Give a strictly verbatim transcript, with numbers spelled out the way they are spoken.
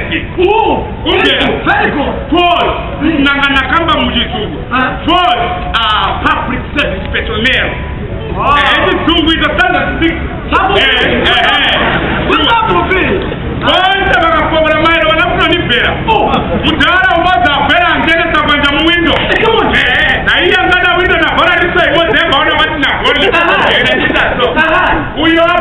Aleski. Oh, very good. Foi nangana kamba mujisugu. Foi a public service personnel. Eh, izungu is a standard six. Eh, eh, eh. Sabu be. Kwanza bakakobra mailo wanafuna nipera. Oh, mutara ubaza pera ngene tabanja mu window. Come on. Eh, na iya ngana window na bora disa ibo zemba ona wati na gole. Eh, na disa so. Uyo